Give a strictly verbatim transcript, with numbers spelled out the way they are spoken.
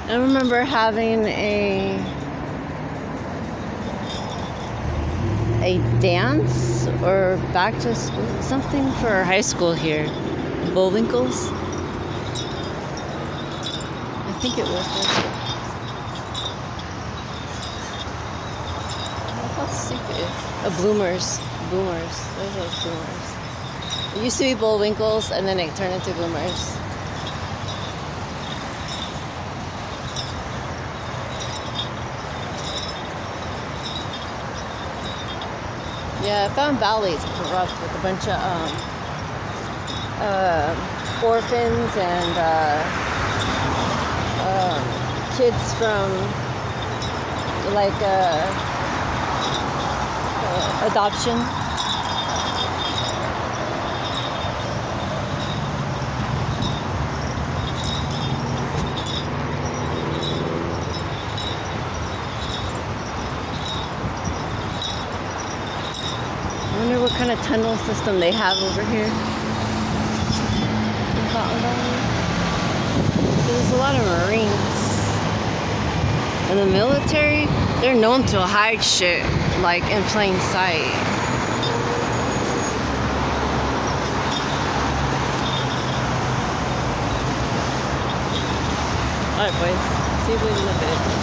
I remember having a a dance or back to school, something for high school here. Bullwinkles. I think it was. How stupid. Oh, bloomers. Boomers. Those are those boomers. It used to be Bullwinkles and then it turned into boomers. Yeah, I found Valley's corrupt with a bunch of um, uh, orphans and uh, um, kids from like uh, uh, adoption. I wonder what kind of tunnel system they have over here. There's a lot of Marines. And the military, they're known to hide shit, like, in plain sight. Alright, boys. See you in a bit.